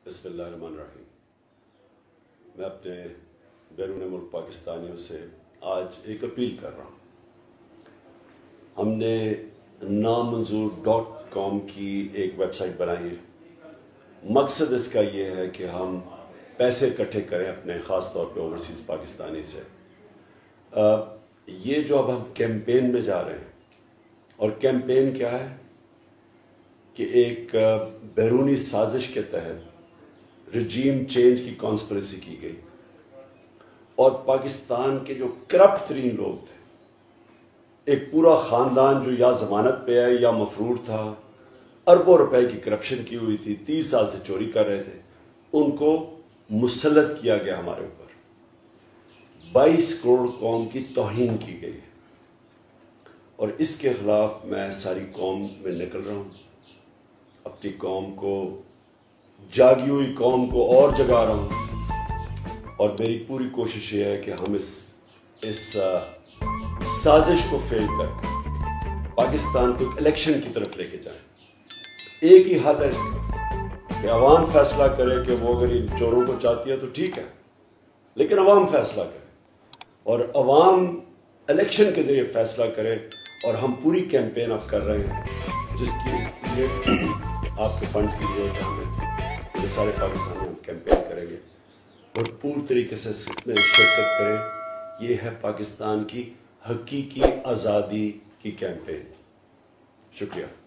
بسم اللہ الرحمن الرحیم۔ میں اپنے بیرون ملک پاکستانیوں سے آج ایک اپیل کر رہا ہوں۔ ہم نے نامنظور.com کی ایک ویب سائٹ بنائی ہے۔ مقصد اس کا یہ ہے کہ ہم پیسے اکٹھے کریں اپنے خاص طور پہ اوورسیز پاکستانی سے۔ یہ جو اب ہم کیمپین میں جا رہے ہیں، اور کیمپین کیا ہے کہ ایک بیرونی سازش کے تحت رجیم چینج کی کانسپریسی کی گئی، اور پاکستان کے جو کرپٹ ترین لوگ تھے، ایک پورا خاندان جو یا ضمانت پہ ہے یا مفرور تھا، اربوں روپے کی کرپشن کی ہوئی تھی، 30 سال سے چوری کر رہے تھے، ان کو مسلط کیا گیا ہمارے اوپر۔ 22 کروڑ قوم کی توہین کی گئی ہے، اور اس کے خلاف میں ساری قوم میں نکل رہا ہوں، اپنی قوم کو، جاگی ہوئی قوم کو اور جگا رہا ہوں، اور میری پوری کوشش یہ ہے کہ ہم اس سازش کو فیل کر کے پاکستان کو ایک الیکشن کی طرف لے کے جائیں۔ ایک ہی حل ہے اس کا کہ عوام فیصلہ کرے کہ وہ اگر ان چوروں کو چاہتی ہے تو ٹھیک ہے، لیکن عوام فیصلہ کرے، اور عوام الیکشن کے ذریعے فیصلہ کرے۔ اور ہم پوری کیمپین اب کر رہے ہیں جس کی لیے آپ کے فنڈز کی ضرورت ہے ہمیں۔ یہ سارے پاکستان میں ہم کیمپین کریں گے، اور پوری طریقے سے اس میں شرکت کریں۔ یہ ہے پاکستان کی حقیقی آزادی کی کیمپین۔ شکریہ۔